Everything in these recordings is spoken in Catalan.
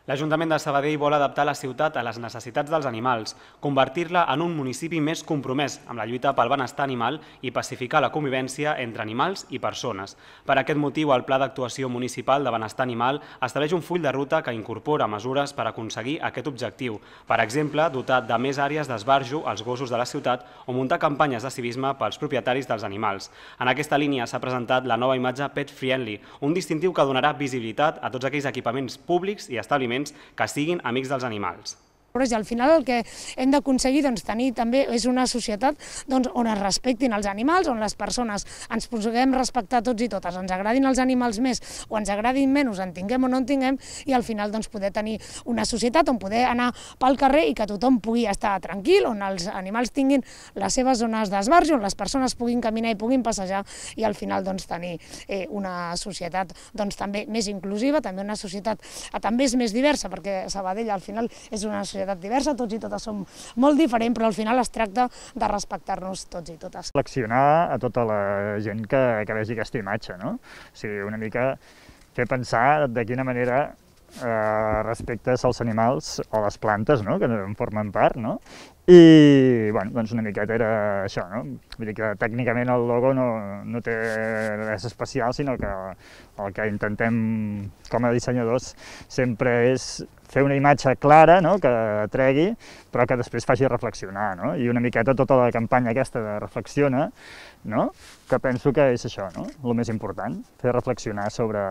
L'Ajuntament de Sabadell vol adaptar la ciutat a les necessitats dels animals, convertir-la en un municipi més compromès amb la lluita pel benestar animal i pacificar la convivència entre animals i persones. Per aquest motiu, el Pla d'Actuació Municipal de Benestar Animal estableix un full de ruta que incorpora mesures per aconseguir aquest objectiu. Per exemple, dotar de més àrees d'esbarjo als gossos de la ciutat o muntar campanyes de civisme pels propietaris dels animals. En aquesta línia s'ha presentat la nova imatge Pet Friendly, un distintiu que donarà visibilitat a tots aquells equipaments públics i establiments que siguin amics dels animals. I al final el que hem d'aconseguir tenir també és una societat on es respectin els animals, on les persones ens puguem respectar tots i totes, ens agradin els animals més o ens agradin menys, en tinguem o no en tinguem, i al final poder tenir una societat on poder anar pel carrer i que tothom pugui estar tranquil, on els animals tinguin les seves zones d'esbarjo, on les persones puguin caminar i puguin passejar, i al final tenir una societat també més inclusiva, també una societat també és més diversa, perquè Sabadell al final és una societat diversa, tots i totes som molt diferents, però al final es tracta de respectar-nos tots i totes. Reflexionar a tota la gent que vegi aquesta imatge, no? O sigui, una mica fer pensar de quina manera respectes als animals o les plantes, no?, que en formen part, no? I, bueno, doncs una miqueta era això, no? Vull dir que tècnicament el logo no té res especial, sinó que el que intentem com a dissenyadors sempre és fer una imatge clara, no?, que atregui, però que després faci reflexionar, no? I una miqueta tota la campanya aquesta de Reflexiona, no?, que penso que és això, no?, el més important, fer reflexionar sobre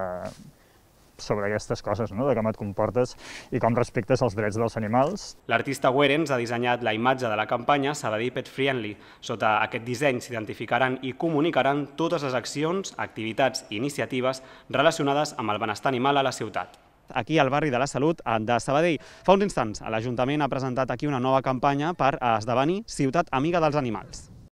aquestes coses, no?, de com et comportes i com respectes els drets dels animals. L'artista Werens ha dissenyat la imatge de la campanya Sabadell Pet Friendly. Sota aquest disseny s'identificaran i comunicaran totes les accions, activitats i iniciatives relacionades amb el benestar animal a la ciutat. Aquí al barri de la Salut de Sabadell. Fa uns instants l'Ajuntament ha presentat aquí una nova campanya per esdevenir ciutat amiga dels animals.